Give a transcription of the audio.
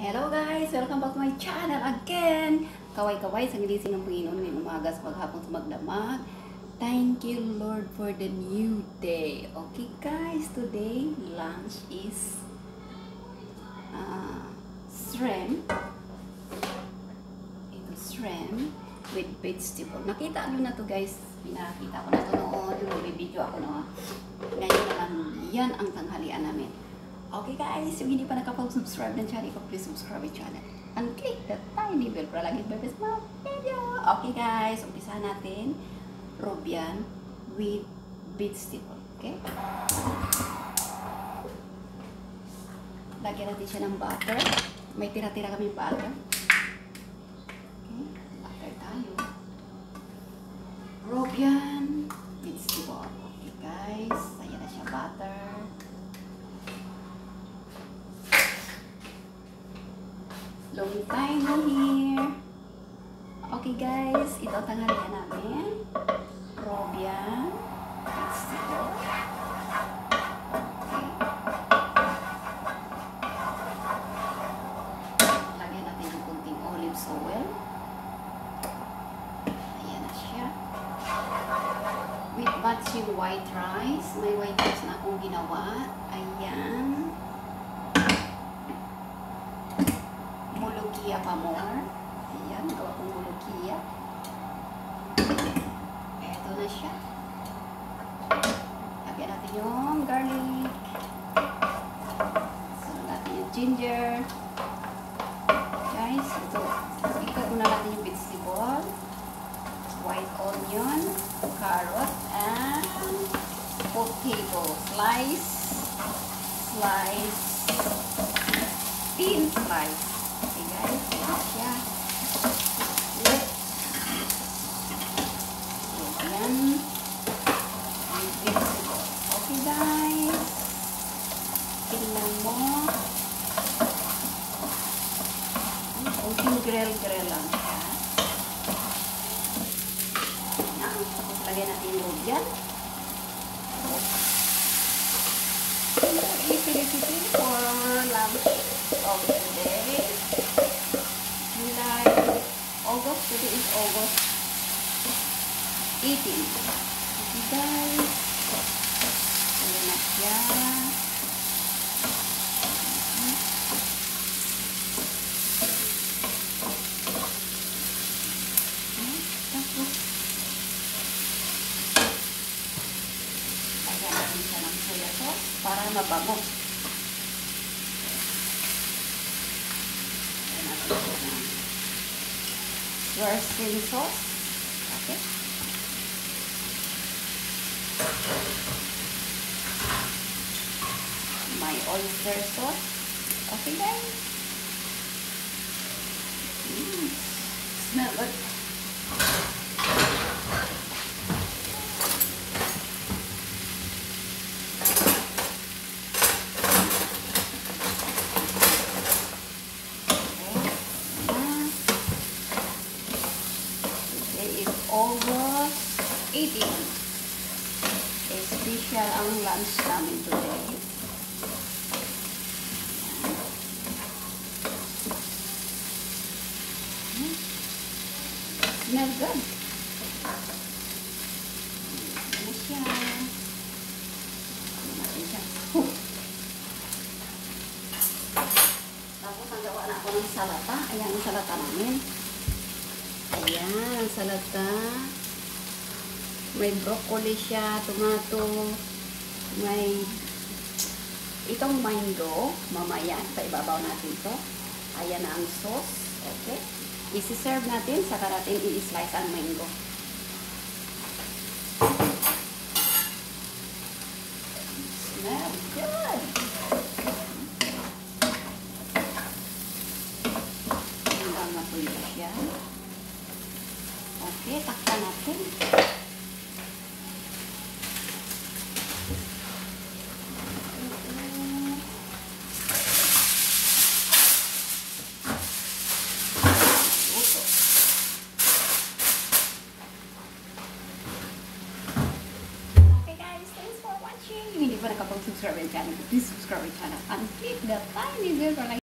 Hello guys! Welcome back to my channel again! Kaway-kaway sa gilising ng Panginoon ngayong umaga sa paghapon sa magdamag. Thank you Lord for the new day. Okay guys, today lunch is shrimp. Ito shrimp with vegetable. Nakita nyo na to guys. Pinakita ko na to noon. Yung video ako na. Ngayon naman yan ang tanghalian namin. Okay guys, yung hindi pa nakapag-subscribe ng channel ko, please subscribe my channel. And click the tiny bell para lagi may best mga video. Okay guys, umpisahan natin. Robian with vegetable. Okay? Lagyan natin siya ng butter. May tira-tira kami butter. Okay? Butter tayo. Robian vegetable. Okay guys, ayan na siya butter. Long time no here. Okay guys, ito ang tanghalian namin. Robian vegetable. Okay. Lagyan natin yung kunting olive oil. Ayan na siya. With matching white rice. May white rice na akong ginawa. Ayan. Mulukia pa more. Ayan, gawa kong mulukia. Eto na siya. Lagyan natin yung garlic. Sunod natin yung ginger. Guys, ito. Una natin yung vegetable. White onion, carrot, and potato. Slice. Thin slice. Okay guys, ito siya. Ayan. Okay guys. Tingnan mo. Kunting grill lang siya. Ayan. Tapos lagyan natin yung robian. Easy for lunch of today. July, August. Today is August 18. Okay guys. Ayan na siya. Tapos lagyan natin siya ng soya sauce para mabango. Worcestershire sauce. Okay. My oyster sauce. Okay guys. Smell good. August 18. Special ang lunch namin today. Smell good. Ano siya? Ano natin siya? Tapos ang gawa na ako ng salata. Ayan ang salata namin. Ayan, ang salata. May broccoli siya, tomato, may itong mango. Mamaya, sa ibabaw natin to. Ayan na ang sauce. Okay. Isi-serve natin, saka natin i-slice ang mango. Smell good! Hanggang matuyo siya. Okay, takpan natin. Hindi pa nakapag-subscribe ang channel, please subscribe ang channel and click the tiny bell para